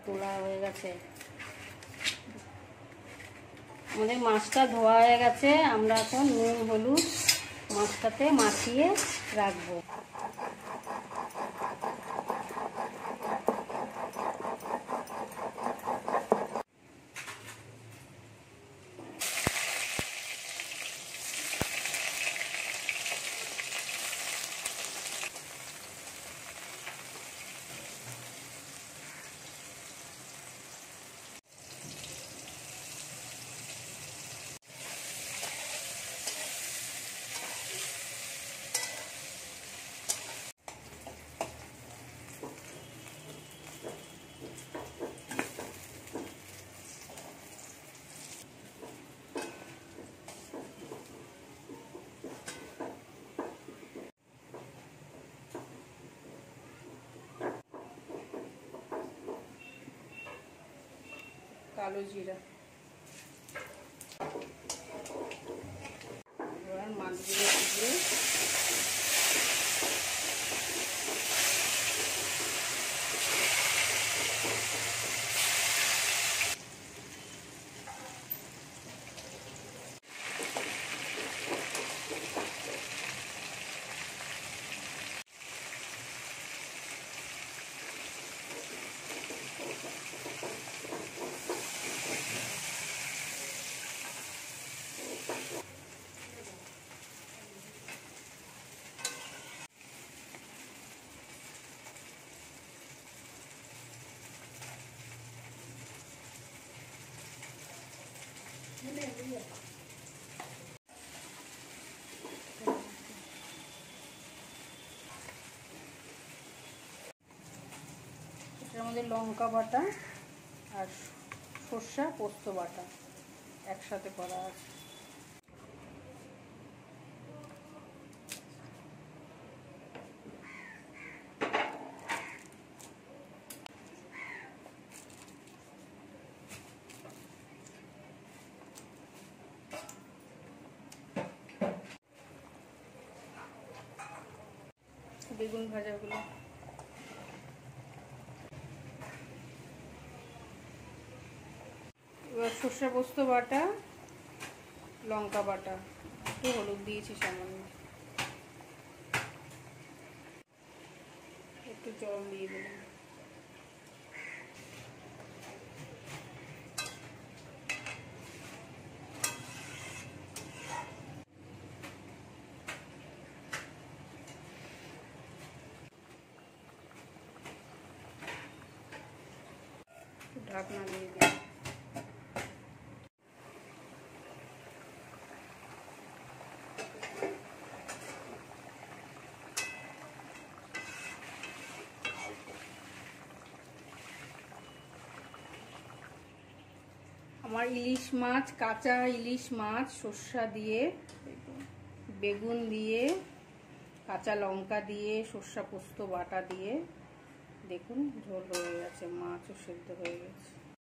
তোলা হয়ে গেছে। আমাদের মাছটা ধোয়া হয়ে গেছে। আমরা এখন নুন হলুদ মাছটাতে মাখিয়ে রাখবো। কালো জিরা, এবার মাছগুলো দিয়ে এটার মধ্যে লঙ্কা বাটা আর সর্ষা পোস্ত বাটা একসাথে করা আছে। বেগুন ভাজাগুলো এবার সর্ষে পোস্ত বাটা, লঙ্কা বাটা, একটু হলুদ দিয়েছি সামান্য, একটু জল দিয়ে দিলাম। ঢাকনা দিয়ে দিলাম। আমার ইলিশ মাছ, কাঁচা ইলিশ মাছ সর্ষা দিয়ে, বেগুন দিয়ে, কাঁচা লঙ্কা দিয়ে, সর্ষা পোস্ত বাটা দিয়ে, দেখুন ঝোল হয়ে গেছে, মাছও সেদ্ধ হয়ে গেছে।